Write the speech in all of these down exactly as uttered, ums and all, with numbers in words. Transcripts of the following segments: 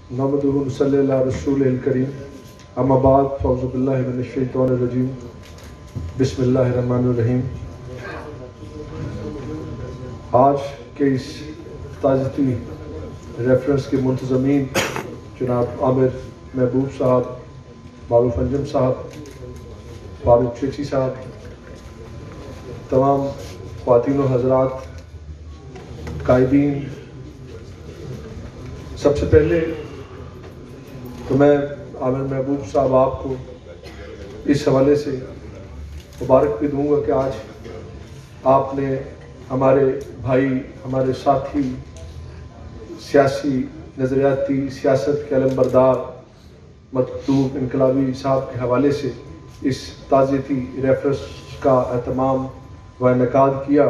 नहमदुहु व नसल्ली अला रसूलिहिल करीम अम्मा बाद फ़अऊज़ु बिल्लाहि मिनश शैतानिर रजीम बिस्मिल्लाहिर रहमानिर रहीम। आज के इस ताज़ती रेफरेंस के मुंतज़मीन जनाब आमिर महबूब साहब, मारूफ अंजम साहब, फारूक चेची साहब, तमाम ख़वातीन व हज़रात, कायदीन, सबसे पहले तो मैं आमिर महबूब साहब आपको इस हवाले से मुबारक भी दूंगा कि आज आपने हमारे भाई, हमारे साथी, सियासी नज़रियाती सियासत के अलमबरदार मतलूब इनकलाबी साहब के हवाले से इस ताज़ियती रेफरेंस का एहतमाम व इनेकाद किया।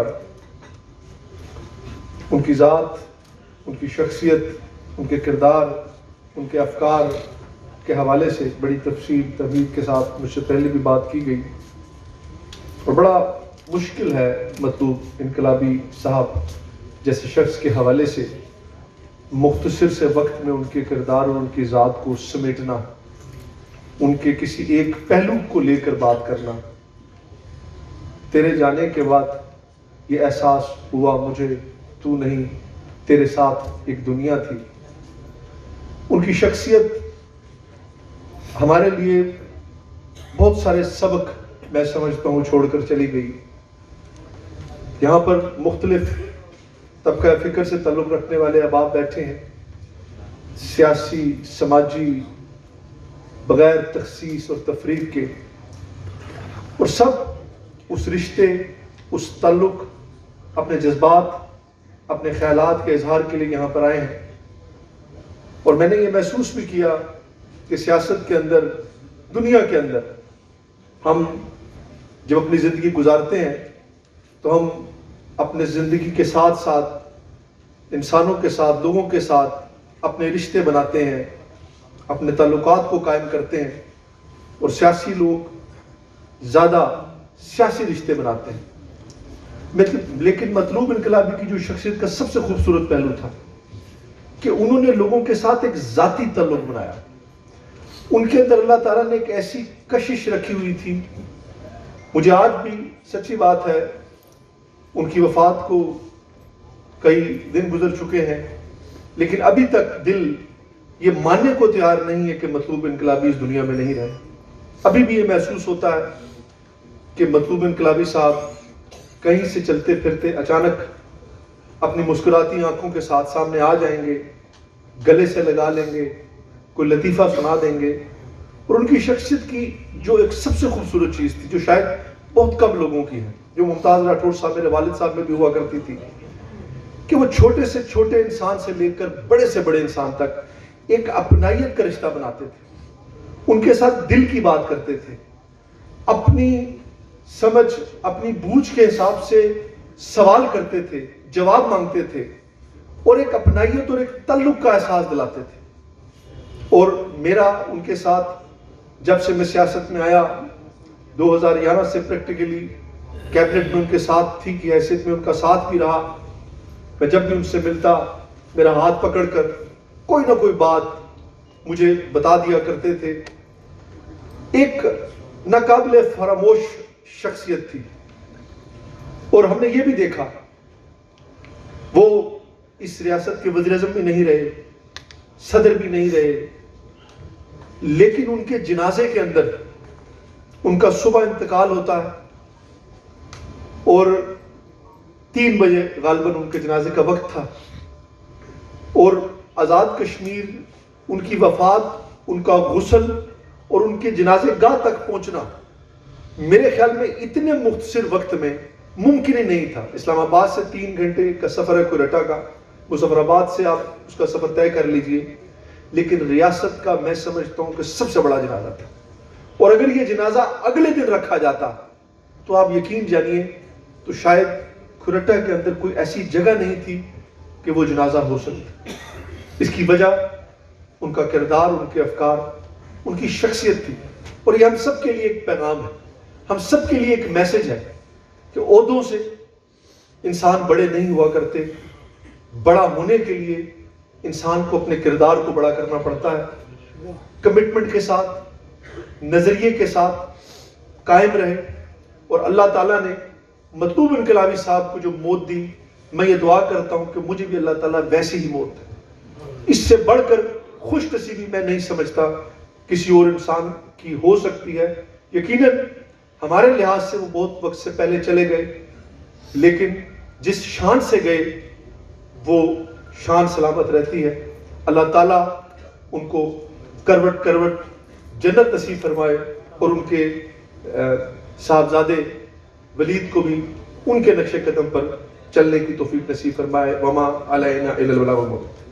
उनकी ज़ात, उनकी शख्सियत, उनके किरदार, उनके अफकार के हवाले से बड़ी तफसील तमहीद के साथ मुझसे पहले भी बात की गई और बड़ा मुश्किल है मतलूब इनकलाबी साहब जैसे शख्स के हवाले से मुख्तसर से वक्त में उनके किरदार और उनकी ज़ात को समेटना, उनके किसी एक पहलू को लेकर बात करना। तेरे जाने के बाद ये एहसास हुआ मुझे तू नहीं, तेरे साथ एक दुनिया थी। उनकी शख्सियत हमारे लिए बहुत सारे सबक मैं समझता हूँ छोड़कर चली गई। यहाँ पर मुख्तलिफ तबका फ़िक्र से ताल्लुक़ रखने वाले अहबाब बैठे हैं, सियासी, समाजी, बग़ैर तख़सीस और तफरीक के, और सब उस रिश्ते, उस ताल्लुक़, अपने जज्बात, अपने ख़यालात के इजहार के लिए यहाँ पर आए हैं। और मैंने ये महसूस भी किया कि सियासत के अंदर, दुनिया के अंदर, हम जब अपनी ज़िंदगी गुजारते हैं तो हम अपने ज़िंदगी के साथ साथ इंसानों के साथ, लोगों के साथ अपने रिश्ते बनाते हैं, अपने ताल्लुकात को कायम करते हैं। और सियासी लोग ज़्यादा सियासी रिश्ते बनाते हैं। लेकिन मतलूब इनकलाबी की जो शख्सियत का सबसे खूबसूरत पहलू था कि उन्होंने लोगों के साथ एक ज़ाती ताल्लुक़ बनाया। उनके अंदर अल्लाह ताला ने एक ऐसी कशिश रखी हुई थी। मुझे आज भी, सच्ची बात है, उनकी वफ़ात को कई दिन गुजर चुके हैं, लेकिन अभी तक दिल ये मानने को तैयार नहीं है कि मतलूब इनकलाबी इस दुनिया में नहीं रहे। अभी भी ये महसूस होता है कि मतलूब इनकलाबी साहब कहीं से चलते फिरते अचानक अपनी मुस्कुराती आंखों के साथ सामने आ जाएंगे, गले से लगा लेंगे, कोई लतीफ़ा सुना देंगे। और उनकी शख्सियत की जो एक सबसे खूबसूरत चीज़ थी, जो शायद बहुत कम लोगों की है, जो मुमताज़ राठौर साहब, मेरे वालिद साहब में भी हुआ करती थी, कि वो छोटे से छोटे इंसान से लेकर बड़े से बड़े इंसान तक एक अपनाइयत का रिश्ता बनाते थे। उनके साथ दिल की बात करते थे, अपनी समझ, अपनी बूझ के हिसाब से सवाल करते थे, जवाब मांगते थे, और एक अपनाइयत और एक तल्लुक़ का एहसास दिलाते थे। और मेरा उनके साथ, जब से मैं सियासत में आया, दो हज़ार ग्यारह से प्रैक्टिकली कैबिनेट में उनके साथ थी कि हैसियत में उनका साथ भी रहा। मैं जब भी उनसे मिलता, मेरा हाथ पकड़कर कोई ना कोई बात मुझे बता दिया करते थे। एक नाकाबिले फरामोश शख्सियत थी। और हमने ये भी देखा, वो इस रियासत के वज़ीर-ए-आज़म भी नहीं रहे, सदर भी नहीं रहे, लेकिन उनके जनाजे के अंदर उनका सुबह इंतकाल होता है और तीन बजे गालिबन उनके जनाजे का वक्त था। और आज़ाद कश्मीर, उनकी वफ़ात, उनका गुस्ल और उनके जनाजे गाह तक पहुंचना मेरे ख्याल में इतने मुख्तसर वक्त में मुमकिन ही नहीं था। इस्लामाबाद से तीन घंटे का सफ़र है कोयटा का, मुज़फ़्फ़राबाद से आप उसका सफ़र तय कर लीजिए, लेकिन रियासत का मैं समझता हूँ कि सबसे बड़ा जनाजा था। और अगर ये जनाजा अगले दिन रखा जाता तो आप यकीन जानिए तो शायद कोयटा के अंदर कोई ऐसी जगह नहीं थी कि वो जनाजा हो सकता। इसकी वजह उनका किरदार, उनके अफकार, उनकी शख्सियत थी। और ये हम सब के लिए एक पैगाम है, हम सब के लिए एक मैसेज है कि ओहदों से इंसान बड़े नहीं हुआ करते, बड़ा होने के लिए انسان کو اپنے کردار کو بڑا کرنا پڑتا ہے، کمٹمنٹ کے ساتھ، نظریے کے ساتھ قائم رہے. اور اللہ تعالیٰ نے مطلوب انقلابی صاحب کو جو موت دی، میں یہ دعا کرتا ہوں کہ مجھے بھی اللہ تعالیٰ ویسی ہی موت دے. اس سے بڑھ کر خوش نصیبی میں نہیں سمجھتا کسی اور انسان کی ہو سکتی ہے. یقیناً ہمارے لحاظ سے وہ بہت وقت سے پہلے چلے گئے، لیکن جس شان سے گئے وہ شان سلامت رہتی ہے. اللہ تعالیٰ ان کو کروٹ کروٹ جنت نصیب فرمائے، اور ان کے صاحبزادے ولید کو بھی ان کے نقش قدم پر چلنے کی توفیق نصیب فرمائے. وما علینا الا البلاغ المبین.